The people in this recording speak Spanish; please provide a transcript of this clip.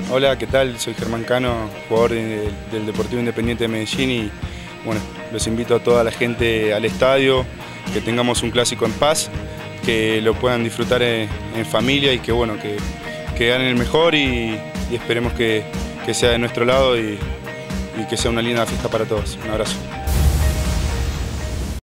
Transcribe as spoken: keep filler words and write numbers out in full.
Hola, ¿qué tal? Soy Germán Cano, jugador de- del Deportivo Independiente de Medellín y bueno, los invito a toda la gente al estadio, que tengamos un clásico en paz, que lo puedan disfrutar en, en familia y que bueno, que, que ganen el mejor y, y esperemos que, que sea de nuestro lado y, y que sea una linda fiesta para todos. Un abrazo.